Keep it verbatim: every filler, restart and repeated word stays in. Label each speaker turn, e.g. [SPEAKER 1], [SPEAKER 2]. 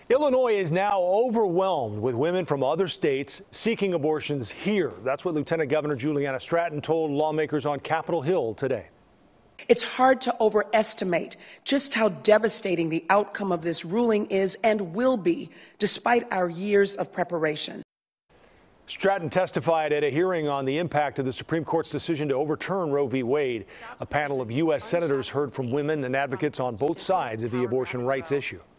[SPEAKER 1] Illinois is now overwhelmed with women from other states seeking abortions here. That's what Lieutenant Governor Juliana Stratton told lawmakers on Capitol Hill today.
[SPEAKER 2] It's hard to overestimate just how devastating the outcome of this ruling is and will be, despite our years of preparation.
[SPEAKER 1] Stratton testified at a hearing on the impact of the Supreme Court's decision to overturn Roe v. Wade. A panel of U S senators heard from women and advocates on both sides of the abortion rights issue.